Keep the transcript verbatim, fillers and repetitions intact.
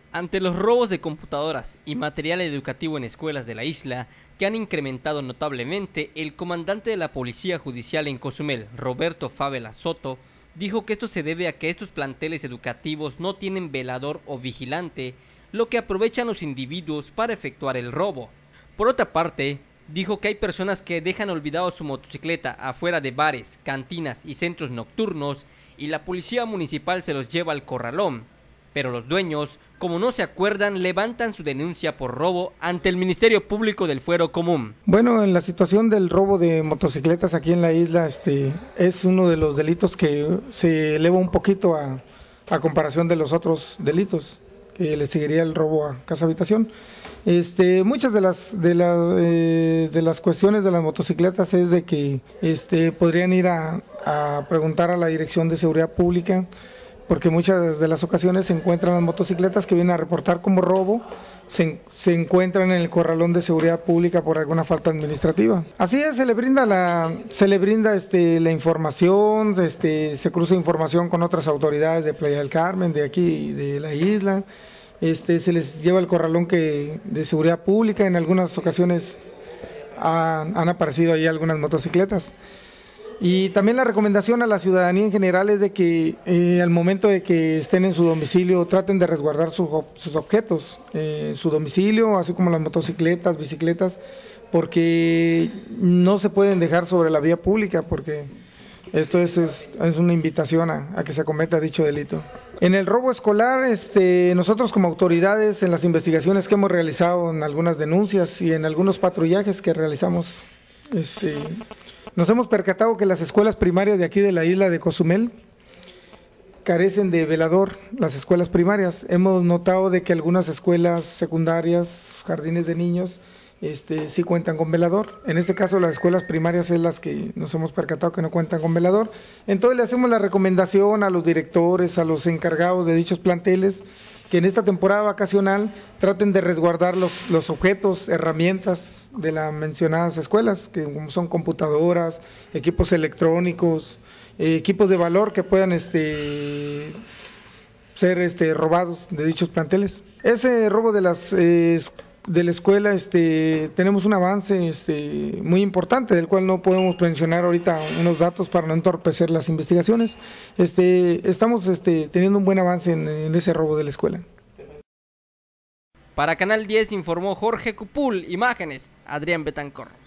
Ante los robos de computadoras y material educativo en escuelas de la isla, que han incrementado notablemente, el comandante de la Policía Judicial en Cozumel, Roberto Fávela Soto, dijo que esto se debe a que estos planteles educativos no tienen velador o vigilante, lo que aprovechan los individuos para efectuar el robo. Por otra parte, dijo que hay personas que dejan olvidado su motocicleta afuera de bares, cantinas y centros nocturnos y la policía municipal se los lleva al corralón. Pero los dueños, como no se acuerdan, levantan su denuncia por robo ante el Ministerio Público del Fuero Común. Bueno, en la situación del robo de motocicletas aquí en la isla, este, es uno de los delitos que se eleva un poquito a, a comparación de los otros delitos, que le seguiría el robo a casa habitación. Este, muchas de las de, la, eh, de las cuestiones de las motocicletas es de que este, podrían ir a, a preguntar a la Dirección de Seguridad Pública, porque muchas de las ocasiones se encuentran las motocicletas que vienen a reportar como robo, se, se encuentran en el corralón de seguridad pública por alguna falta administrativa. Así es, se le brinda la, se le brinda este, la información, este, se cruza información con otras autoridades de Playa del Carmen, de aquí, de la isla, este, se les lleva el corralón que, de seguridad pública, en algunas ocasiones han, han aparecido ahí algunas motocicletas. Y también la recomendación a la ciudadanía en general es de que eh, al momento de que estén en su domicilio traten de resguardar su, sus objetos, eh, su domicilio, así como las motocicletas, bicicletas, porque no se pueden dejar sobre la vía pública, porque esto es, es, es una invitación a, a que se cometa dicho delito. En el robo escolar, este, nosotros como autoridades, en las investigaciones que hemos realizado, en algunas denuncias y en algunos patrullajes que realizamos, este, nos hemos percatado que las escuelas primarias de aquí de la isla de Cozumel carecen de velador, las escuelas primarias. Hemos notado de que algunas escuelas secundarias, jardines de niños, este, sí cuentan con velador. En este caso las escuelas primarias es las que nos hemos percatado que no cuentan con velador. Entonces le hacemos la recomendación a los directores, a los encargados de dichos planteles, que en esta temporada vacacional traten de resguardar los, los objetos, herramientas de las mencionadas escuelas, que son computadoras, equipos electrónicos, eh, equipos de valor que puedan este, ser este, robados de dichos planteles. Ese robo de las eh, de la escuela, este, tenemos un avance este, muy importante, del cual no podemos mencionar ahorita unos datos para no entorpecer las investigaciones. Este, estamos este, teniendo un buen avance en, en ese robo de la escuela. Para Canal diez informó Jorge Cupul, imágenes, Adrián Betancor.